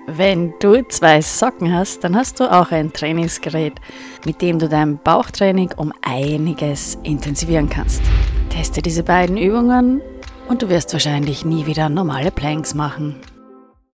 Wenn du 2 Socken hast, dann hast du auch ein Trainingsgerät, mit dem du dein Bauchtraining um einiges intensivieren kannst. Teste diese beiden Übungen und du wirst wahrscheinlich nie wieder normale Planks machen.